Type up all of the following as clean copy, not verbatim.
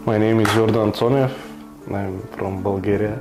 My name is Jordan Tsonev. I'm from Bulgaria.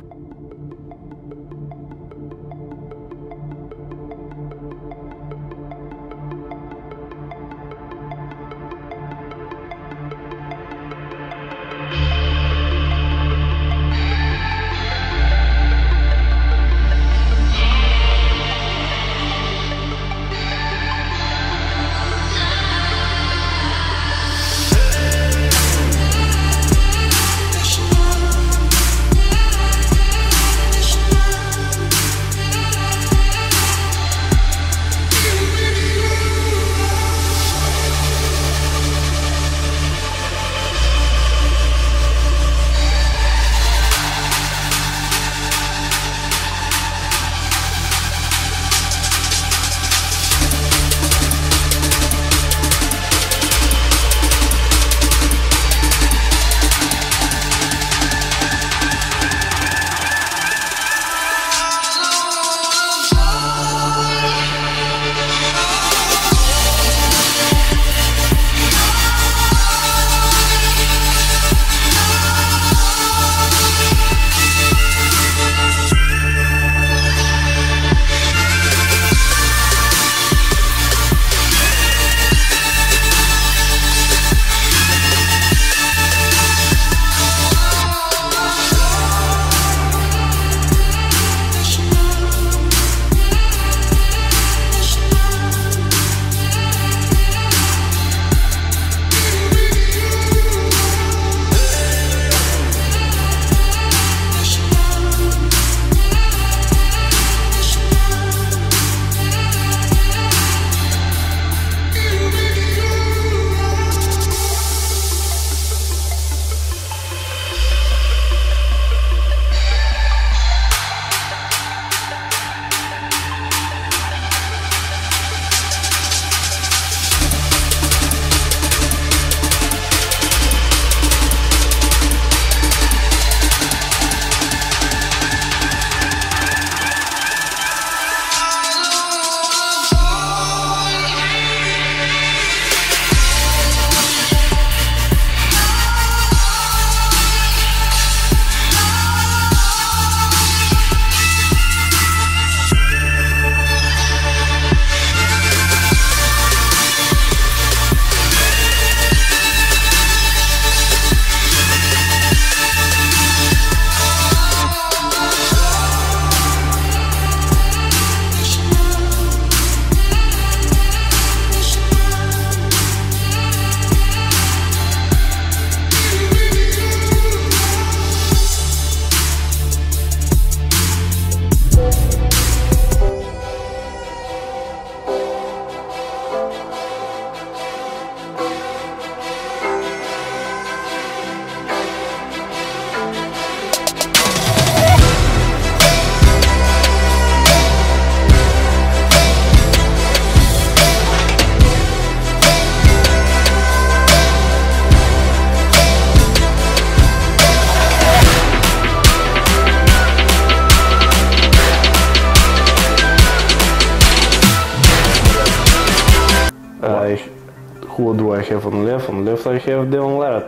Who do I have on left? On left I have Devon Larratt.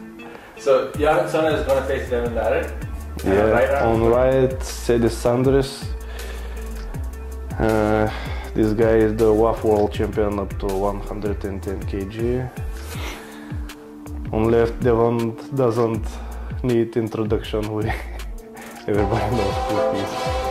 So Jordan Tsonev is going to face Devon Larratt? Yeah, right on right Cedric Sandres. This guy is the WAF world champion up to 110 kg. On left, Devon doesn't need introduction. Everybody knows who he is.